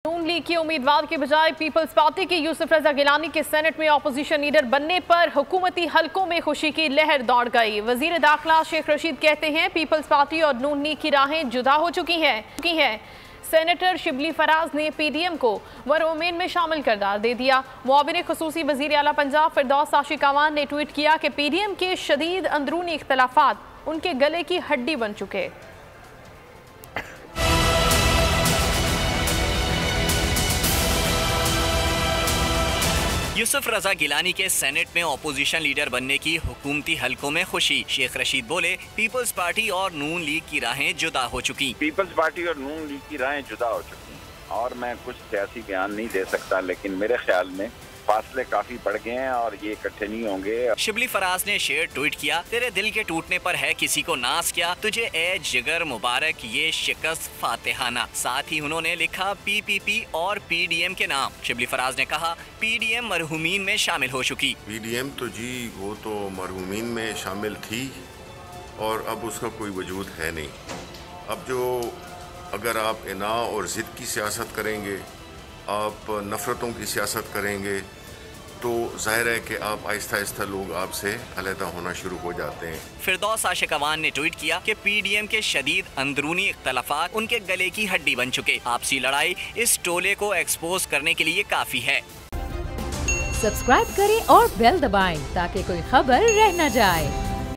नून league के उम्मीदवार के बजाय पीपल्स पार्टी के यूसुफ रजा गिलानी के सेनेट में ऑपोजिशन लीडर बनने पर हुकूमती हलकों में खुशी की लहर दौड़ गई। वजीर दाखिला शेख रशीद कहते हैं पीपल्स पार्टी और नून लीग की राहें जुदा हो चुकी हैं। सेनेटर शिबली फराज ने पीडीएम को वरोमेन में शामिल करार दे दिया। मुआविन खुसूसी वजीर आला पंजाब फिरदौस आशिकावान ने ट्वीट किया कि पीडीएम के शदीद अंदरूनी इख्तलाफात उनके गले की हड्डी बन चुके। यूसुफ रजा गिलानी के सेनेट में ऑपोजिशन लीडर बनने की हुकूमती हलकों में खुशी। शेख रशीद बोले पीपल्स पार्टी और नून लीग की राहें जुदा हो चुकी। पीपल्स पार्टी और नून लीग की राहें जुदा हो चुकी और मैं कुछ सियासी बयान नहीं दे सकता, लेकिन मेरे ख्याल में फासले काफी बढ़ गए हैं और ये इकट्ठे नहीं होंगे। शिबली फराज ने शेयर ट्वीट किया, तेरे दिल के टूटने पर है किसी को नाज क्या, तुझे ए जिगर मुबारक ये शिकस्त फातिहाना। साथ ही उन्होंने लिखा पीपीपी और पीडीएम के नाम। शिबली फराज ने कहा पीडीएम मरहूमीन में शामिल हो चुकी। पीडीएम तो जी वो तो मरहूमीन में शामिल थी और अब उसका कोई वजूद है नहीं। अब जो अगर आप इना और ज़िद की सियासत करेंगे, आप नफ़रतों की सियासत करेंगे, तो जाहिर है कि आप आहिस्ता आहिस्ता लोग आपसे अलहदा होना शुरू हो जाते हैं। फिरदौस आशिकावान ने ट्वीट किया कि पीडीएम के शदीद अंदरूनी इख्तलाफात उनके गले की हड्डी बन चुके। आपसी लड़ाई इस टोले को एक्सपोज करने के लिए काफी है। सब्सक्राइब करें और बेल दबाएं ताकि कोई खबर रह न जाए।